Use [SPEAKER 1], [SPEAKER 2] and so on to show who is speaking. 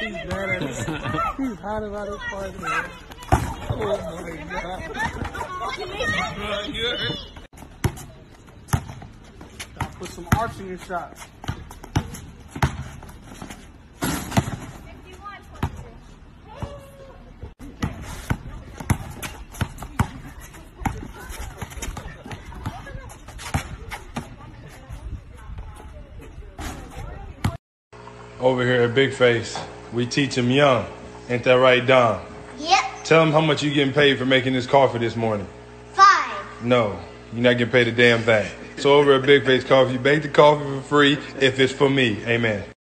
[SPEAKER 1] He's mad at us. He's hot about his partner. Oh my God. Gotta put some arch in your shot.
[SPEAKER 2] Over here at Big Face, we teach him young. Ain't that right, Don?
[SPEAKER 3] Yep.
[SPEAKER 2] Tell him how much you getting paid for making this coffee this morning.
[SPEAKER 3] 5.
[SPEAKER 2] No, you're not getting paid a damn thing. So over at Big Face Coffee, you bake the coffee for free if it's for me. Amen.